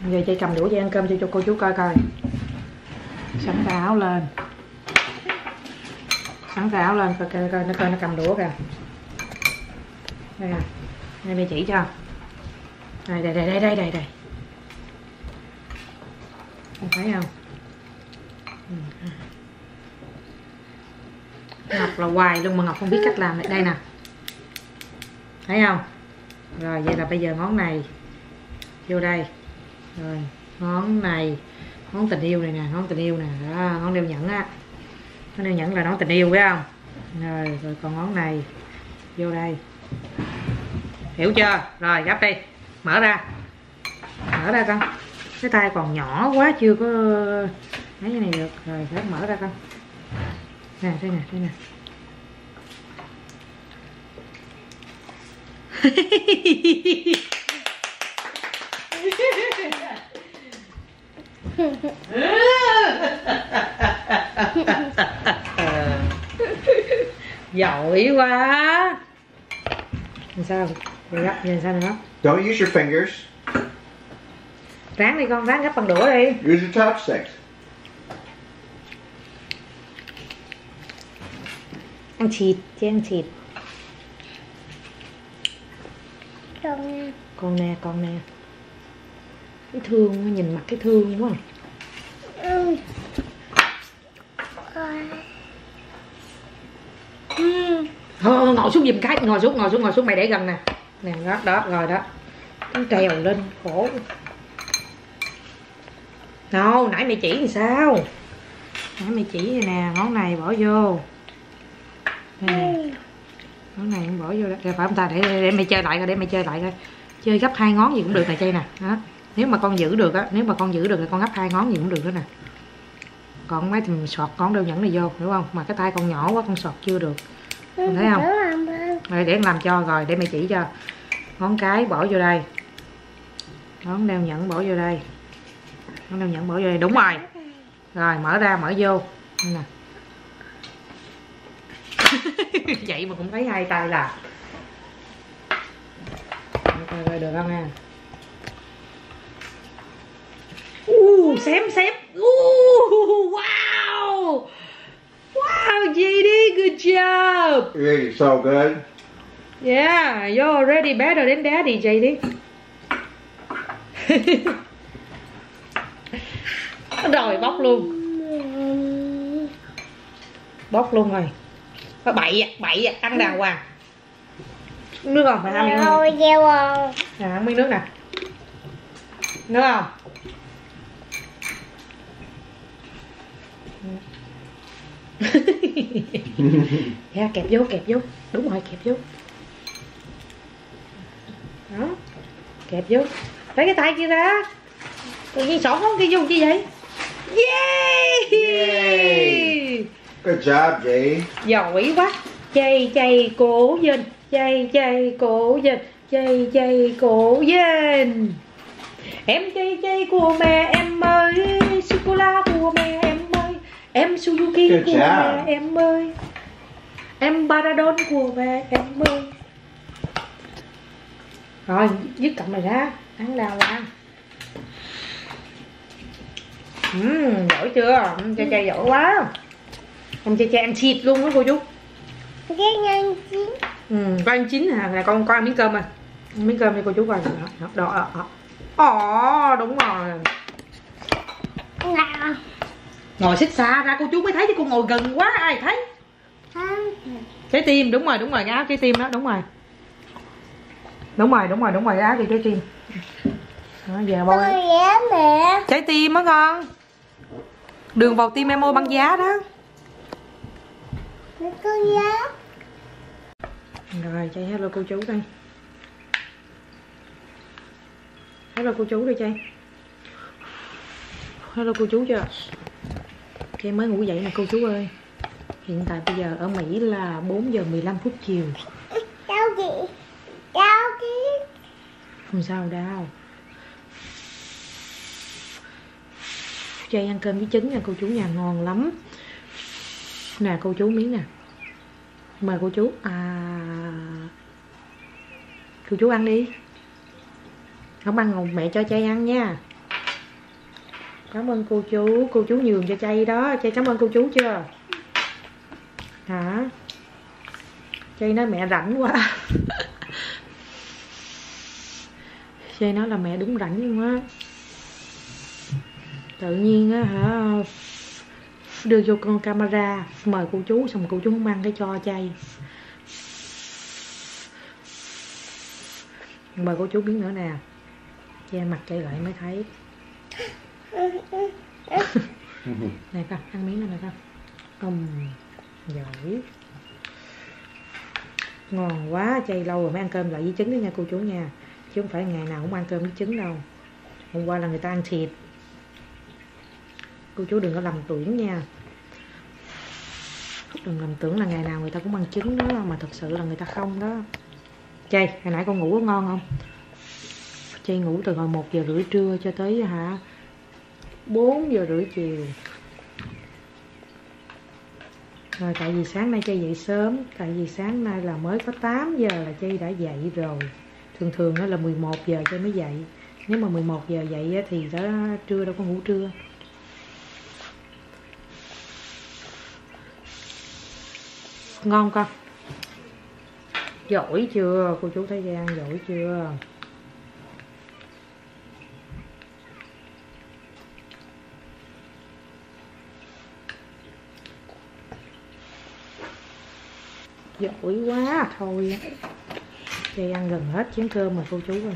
Giờ chị cầm đũa chị ăn cơm cho cô chú coi coi. Sẵn tay áo lên. Sẵn tay áo lên coi nó cầm đũa kìa. Đây nè. Đây mẹ chỉ cho. Đây. Không thấy không? Ngọc là hoài luôn mà Ngọc không biết cách làm. Đây nè. Thấy không? Rồi vậy là bây giờ ngón này vô đây. Rồi ngón này, ngón tình yêu này nè, ngón tình yêu nè, đó, ngón đeo nhẫn á. Ngón đeo nhẫn là ngón tình yêu phải không? Rồi còn ngón này vô đây. Hiểu chưa? Rồi gấp đi. Mở ra. Mở ra con. Cái tay còn nhỏ quá chưa có lấy cái này được. Rồi phải mở ra con. Nè, đây nè. Giỏi quá. Làm sao? Giờ sao nữa? Don't use your fingers. Ráng đi con, ráng gấp bằng đũa đi. Use your chopsticks. Ăn thịt, chứ ăn thịt. Con nè. Cái thương, nhìn mặt cái thương quá. Thôi ngồi xuống giùm cái, ngồi xuống mày để gần nè. Nè đó rồi đó. Con trèo lên khổ. Đâu, nãy mày chỉ làm sao? Nãy mày chỉ rồi nè, ngón này bỏ vô. Nè. Ngón này cũng bỏ vô đó. Rồi phải không ta? Để mày chơi lại coi, Chơi gấp 2 ngón gì cũng được nè chơi nè. Đó. Nếu mà con giữ được á, thì con gấp 2 ngón gì cũng được đó nè. Còn mấy thì mình sọt con đeo nhẫn này vô, hiểu không? Mà cái tay con nhỏ quá con sọt chưa được. Con thấy không? Rồi để làm cho rồi, để mày chỉ cho. Ngón cái bỏ vô đây. Ngón đeo nhẫn bỏ vô đây. Đúng rồi. Rồi mở ra, mở vô. Đây nè. Vậy mà cũng thấy hai tay làm. Coi được không nha. Xém. Wow, JD, good job. You're so good. Yeah, you're already better than Daddy, JD. Rồi bóc luôn rồi. Có bậy ăn đàng hoàng. Nước không? Phải ăn miếng nước. Ăn miếng nước nè. Nước không? Dạ, kẹp vô. Đúng rồi, kẹp vô. Đó. Kẹp vô. Lấy cái tay kia ra. Tự nhiên xỏ ngón kia vô chi vậy? Yay! Good job, Jay. Giỏi quá. Chay cổ dên. Chay cổ dên. Em chay của mẹ em ơi, sô-cô-la của mẹ em ơi, em Suzuki của mẹ em ơi, em Paradon của mẹ em ơi. Rồi dứt cọng này ra, ăn đào ăn. Giỏi chưa? Chay giỏi quá. Con chay ăn thịt luôn đó cô chú. Ăn chín. Con ăn chín hả? Là con ăn miếng cơm à? Miếng cơm đi cô chú coi. Đó. Đúng rồi. Ngồi xích xa ra cô chú mới thấy chứ cô ngồi gần quá ai thấy. Trái tim, đúng rồi, cái áo trái tim đó, đúng rồi. Đúng rồi, cái áo trái tim. Đó, giờ bôi. Trái tim á con. Đường vào tim em bôi băng giá đó. Rồi chơi hello cô chú đây. Hello cô chú đi chơi. Hello cô chú chưa? Chơi mới ngủ dậy nè cô chú ơi. Hiện tại bây giờ ở Mỹ là 4 giờ 15 phút chiều. Đau chị. Không sao đâu. Chơi ăn cơm với trứng nha cô chú nhà, ngon lắm. Nè cô chú miếng nè. Mời cô chú. Cô chú ăn đi. Không ăn mẹ cho chay ăn nha. Cảm ơn cô chú nhường cho Chay đó. Chay cảm ơn cô chú chưa? Hả? Chay nói mẹ rảnh quá. Chay nói là mẹ đúng rảnh luôn á. Tự nhiên á hả, đưa vô con camera mời cô chú, xong cô chú không ăn cái cho Chay. Mời cô chú biết nữa nè. Che mặt Chay lại mới thấy. Này con, ăn miếng này con. Giỏi. Ngon quá. Chay lâu rồi mới ăn cơm lại với trứng đó nha cô chú nha. Chứ không phải ngày nào cũng ăn cơm với trứng đâu. Hôm qua là người ta ăn thịt. Cô chú đừng có lầm tưởng nha. Đừng lầm tưởng là ngày nào người ta cũng ăn trứng đó, mà thật sự là người ta không đó. Chay, hồi nãy con ngủ có ngon không? Chay ngủ từ hồi 1 giờ rưỡi trưa cho tới 4 giờ rưỡi chiều. Rồi tại vì sáng nay Chay dậy sớm. Tại vì sáng nay là mới có 8 giờ là Chay đã dậy rồi. Thường đó là 11 giờ Chay mới dậy. Nếu mà 11 giờ dậy thì đó trưa đâu có ngủ trưa. Ngon con? Giỏi chưa? Cô chú thấy Giang giỏi chưa? Giỏi quá. Thôi Chay ăn gần hết chén cơm rồi cô chú ơi.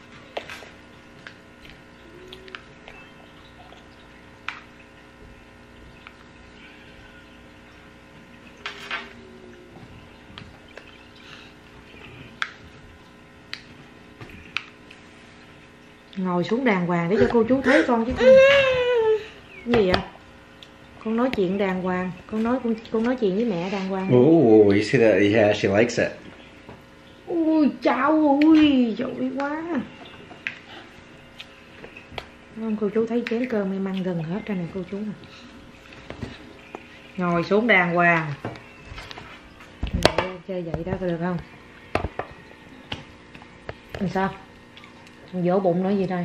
Ngồi xuống đàng hoàng để cho cô chú thấy con chứ. Cái gì vậy? Con nói chuyện đàng hoàng. Con nói chuyện với mẹ đàng hoàng. Oh, you see that? Yeah, she likes it. Ui chao ui, giỏi quá. Không, cô chú thấy chén cơm em ăn gần hết rồi nè cô chú nè. Ngồi xuống đàng hoàng. Chơi vậy đó có được không? Làm sao? Vỗ bụng nói gì đây?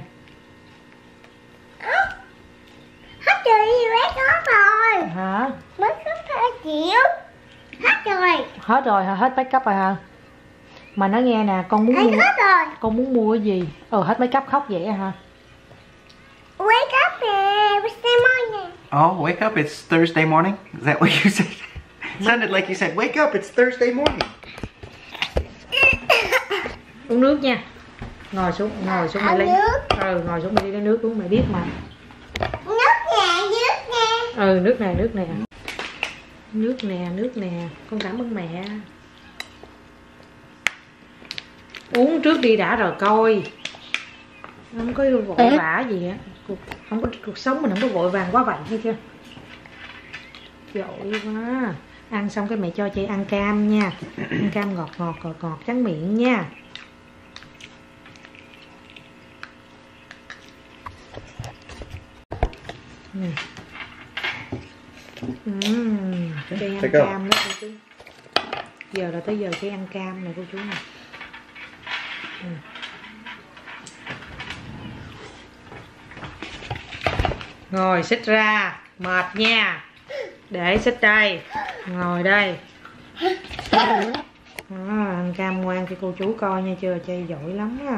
Hết rồi, bé có rồi. Hả? Mới có 2 triệu. Hết rồi. Hết rồi hả? Hết backup rồi hả? Mà nói nghe nè, con muốn Thấy mua. hết rồi. Con muốn mua cái gì? Hết backup khóc vậy hả? Wake up nè, Wednesday morning. Oh, wake up! It's Thursday morning. Is that what you said? Sounded like you said, "Wake up! It's Thursday morning." Uống nước nha. Ngồi xuống mày lấy. Ngồi xuống mày đi lấy nước uống, mày biết mà. Nước nè. Nước nè. Con cảm ơn mẹ. Uống trước đi đã rồi coi. Không có vội vã gì á. Cuộc sống mình không có vội vàng quá vậy hay chưa? Giỏi quá. Ăn xong cái mẹ cho Chay ăn cam nha. Ăn cam ngọt trắng miệng nha. Chay ăn cam đó cô chú. Giờ là tới giờ Chay ăn cam nè cô chú nè. Ngồi xích ra, mệt nha. Để xích đây. Ngồi đây. Ăn cam ngoan cho cô chú coi nha chưa? Chay giỏi lắm á.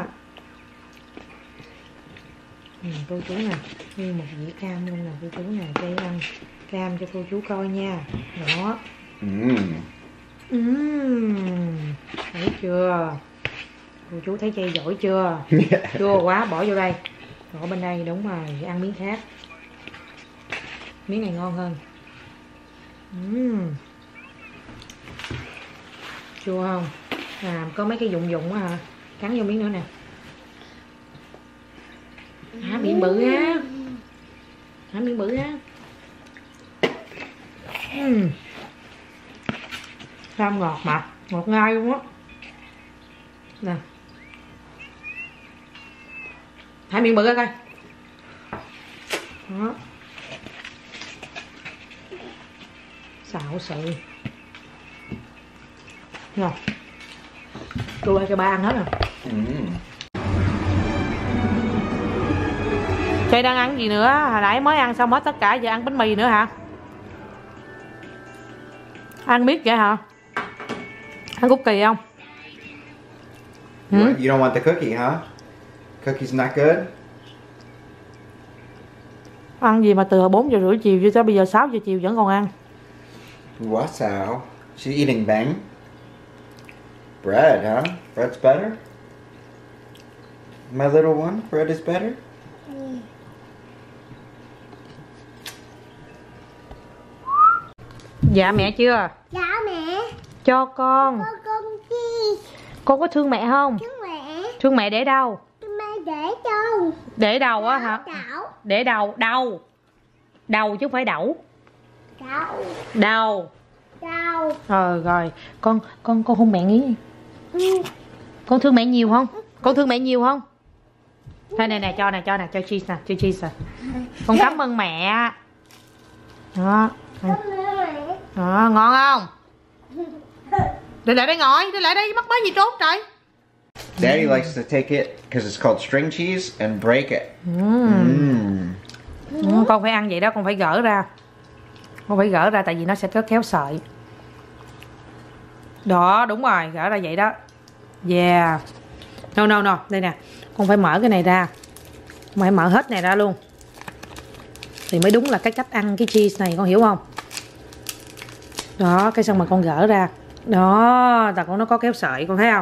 Cô chú nè, nguyên một dĩa cam luôn nè cô chú nè. Chay ăn cam cho cô chú coi nha. Đó. Thấy chưa? Cô chú thấy Chay giỏi chưa? Chua quá, bỏ vô đây. Bỏ bên đây, đúng rồi. Ăn miếng khác. Miếng này ngon hơn. Chua không? Có mấy cái dụng á hả? Cắn vô miếng nữa nè. Miệng bự á. Miệng bự á. Cam ngọt mà. Ngọt ngai luôn á. Nè. Miệng bự ra coi. Đó. Xạo sự. Rồi. Tôi cho ba ăn hết rồi. Chơi đang ăn gì nữa? Hồi nãy mới ăn xong hết tất cả, giờ ăn bánh mì nữa hả? Ăn biết vậy hả? Ăn cookie không? You don't want the cookie, huh? Cookie's not good? Ăn gì mà từ 4 giờ rưỡi chiều cho tới bây giờ 6 giờ chiều vẫn còn ăn. What's how? She's eating bang? Bread, huh? Bread's better? My little one, bread is better? Dạ mẹ chưa? Dạ mẹ. Cho con. Con chi? Con có thương mẹ không? Chứ mẹ. Thương mẹ để đâu? Mẹ để đâu? Để đầu á hả? Đậu. Để đầu. Đầu. Đầu chứ không phải đậu. Đậu. Đầu. Đậu. Rồi con hôn mẹ nghĩ. Con thương mẹ nhiều không? Con thương mẹ nhiều không? Thôi này cho cheese nè, cho cheese nè. Con cảm ơn mẹ. Đó. Đó, ngon không? Đi lại đây ngồi, đi lại đây, mắc mới gì trốn trời. Daddy likes to take it because it's called string cheese and break it. Con phải ăn vậy đó, con phải gỡ ra. Con phải gỡ ra tại vì nó sẽ kéo sợi. Đó, đúng rồi, gỡ ra vậy đó. Yeah. No, đây nè. Con phải mở cái này ra. Con phải mở hết này ra luôn. Thì mới đúng là cái cách ăn cái cheese này, con hiểu không? Đó, cái xong mà con gỡ ra. Đó, tại con nó có kéo sợi, con thấy không?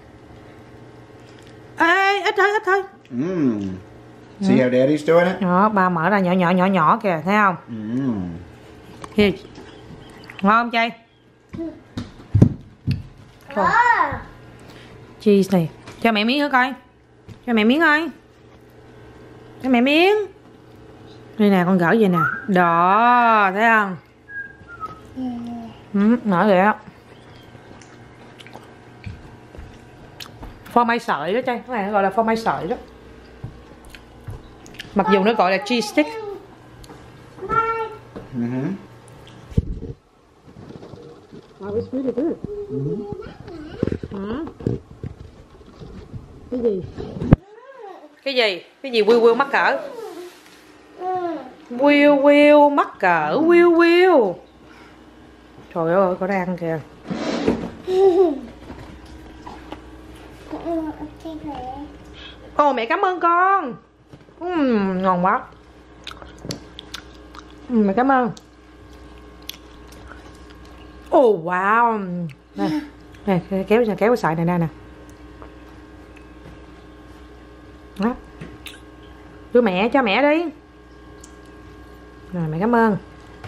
Ê, ít thôi. See how Daddy's doing it? Đó, ba mở ra nhỏ kìa, thấy không? Here. Ngon không chay? Cheese này. Cho mẹ miếng nữa coi. Cho mẹ miếng coi. Cho mẹ miếng. Đây nè, con gỡ vậy nè. Đó, thấy không? Nở vậy á. Phô mai sợi đó chay. Cái này gọi là phô mai sợi đó. Mặc dù nó gọi là cheese stick. Cái gì? Cái gì Will mắc cỡ? Will mắc cỡ. Will. Trời ơi, có đang ăn kìa. Ồ, mẹ cảm ơn con. Ngon quá. Mẹ cảm ơn. Oh wow. Nè, kéo cái sợi này ra nè. Đó. Đưa mẹ, cho mẹ đi. Rồi mẹ cảm ơn.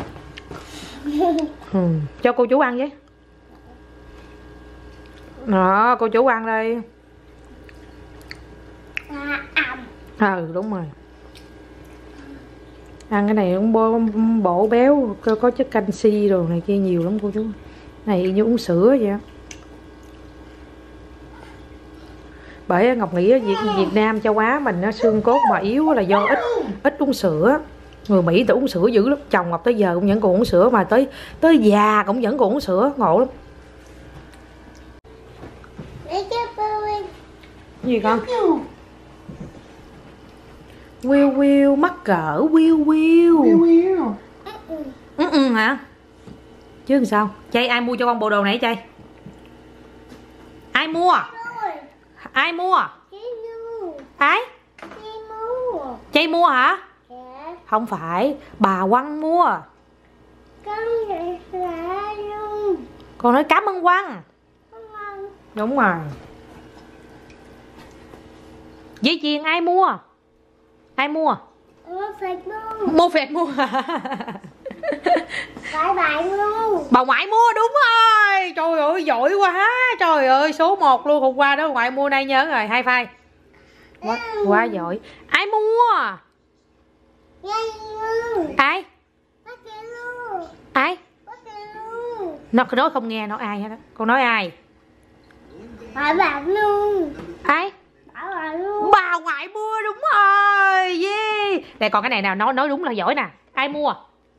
Cho cô chú ăn với. Đó, cô chú ăn đi. Đúng rồi. Ăn cái này cũng bổ béo, có chất canxi đồ này kia nhiều lắm cô chú. Này như uống sữa vậy á. Bởi Ngọc nghĩ ở Việt Nam châu Á mình nó xương cốt mà yếu là do ít uống sữa. Người Mỹ tự uống sữa dữ lắm. Chồng Ngọc tới giờ cũng vẫn còn uống sữa, mà tới già cũng vẫn còn uống sữa, ngộ lắm. Gì con? Will mắc cỡ. Will. Hả? Chứ làm sao? Chay, ai mua cho con bộ đồ này chay? Ai mua? Ai mua? Ai? Chay mua hả? Không phải, bà Quăng mua. Con nói cảm ơn Quăng. Đúng rồi. Dây chuyền ai mua? Ai mua? Mua Phệt mua. Bà ngoại mua, đúng rồi. Trời ơi, giỏi quá. Trời ơi, số 1 luôn. Hôm qua đó ngoại mua, nay nhớ rồi. High five. Quá giỏi. Ai mua? Ai? Ai? Nó nói không nghe, nói ai hết đó. Con nói ai? Bà luôn. Ai? Bà luôn. Bà ngoại mua, đúng rồi. Yeah. Đây còn cái này nào nói đúng là giỏi nè. Ai mua?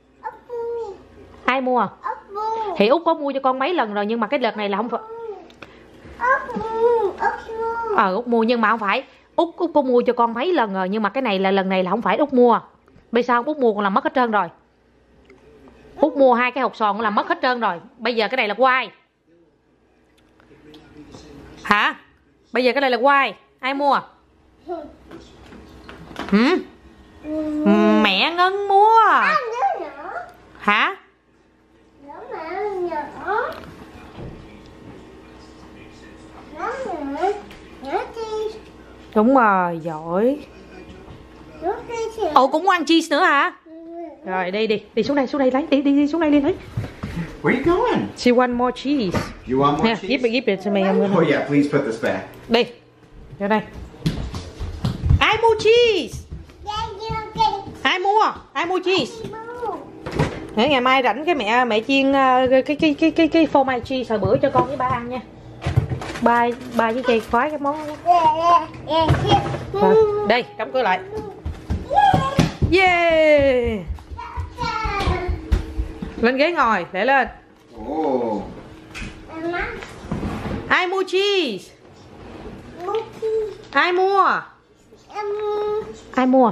Ai mua? Thì Út có mua cho con mấy lần rồi, nhưng mà cái đợt này là không phải. Út mua nhưng mà không phải. Út có mua cho con mấy lần rồi, nhưng mà cái này là lần này là không phải Út mua. Bây sao Út mua còn làm mất hết trơn rồi. Út mua 2 cái hột sòn cũng làm mất hết trơn rồi. Bây giờ cái này là của ai? Hả? Bây giờ cái này là của ai? Ai mua? Mẹ Ngân mua. Hả? Đúng rồi, giỏi. Ồ, cũng ăn cheese nữa hả? Rồi đi xuống đây lấy, đi xuống đây lấy. Where are you going? She want more cheese. You want more Nè, cheese? give it to me. Oh yeah, please put this back. Đi, vô đây. Ai mua cheese? Ai mua cheese? Thế ngày mai rảnh cái mẹ chiên cái phô mai cheese hồi bữa cho con với ba ăn nha. Ba với chị khoái cái món đó. Rồi, đây, đóng cửa lại. Yeah. Lên ghế ngồi, để lên. Oh. Ai mua cheese? Ai mua? Ai mua?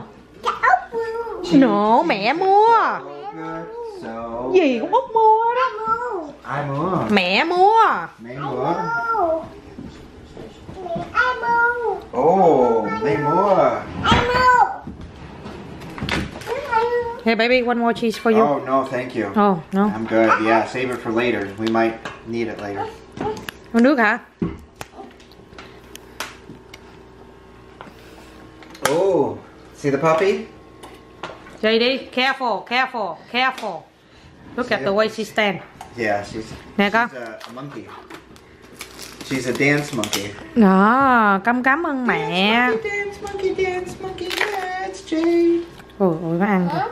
Nổ mẹ mua. So Gì cũng Út mua đó. ai mua? Mẹ mua. Mẹ mua. Oh, mẹ mua. Hey baby, one more cheese for you. Oh no, thank you. Oh, no. I'm good. Yeah, save it for later. We might need it later. Có nước hả? Oh, see the puppy? JD, careful. Look at the way she stand. Yeah, Nè con. she's a monkey. She's a dance monkey. Đó, cảm ơn mẹ. Dance monkey, that's Jade. Ôi, nó ăn rồi.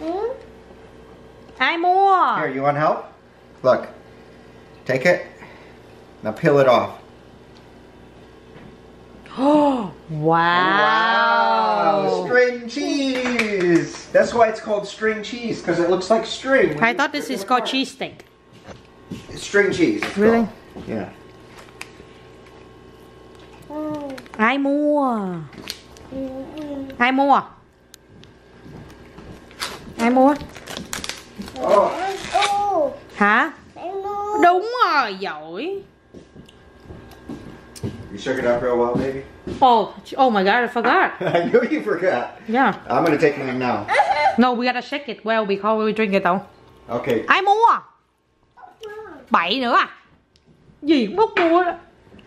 Ai mua? Here, you want help? Look, take it. Now peel it off. Oh, wow. String cheese. That's why it's called string cheese, because it looks like string. I thought this is called cheese steak. String cheese. It's Really? called. Yeah. Ai mua? Ai mua? Ai mua? Oh, Hả? Đúng rồi, giỏi. you shook it up real well, baby. Oh my god, I forgot. I knew you forgot. Yeah. I'm gonna take mine now. No, we gotta shake it well before we drink it though. Okay. Ai mua? Bậy nữa à? Gì cũng Út mua đó.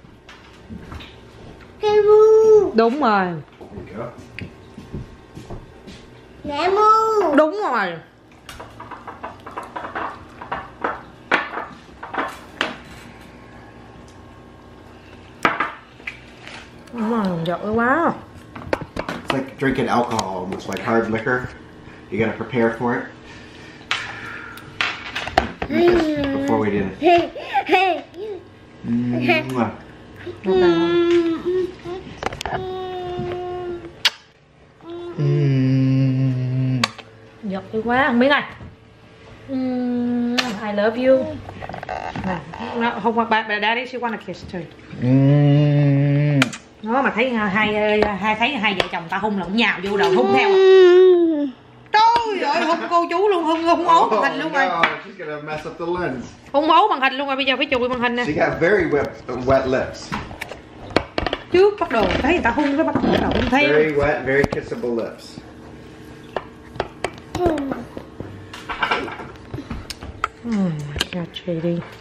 Đúng rồi. There you go. Mẹ mua. Đúng rồi. Giỏi quá. It's like drinking alcohol, almost like hard liquor. You gotta prepare for it. Before we did it. Mwah. Giỏi quá, ăn miếng này. I love you. No, không qua bà daddy, she want a kiss too. Nó mà thấy hai vợ chồng ta hung là cũng nhào vô đầu hung theo. Trời ơi, hung cô chú luôn, hung ố màn hình luôn rồi. No, she's gonna mess up the lens. Hung ố màn hình luôn rồi, bây giờ phải chụp màn hình nè. She got very wet lips. Trước bắt đầu thấy người ta hung cái bắt đầu hung theo. Very wet, very kissable lips. Oh my god, JD.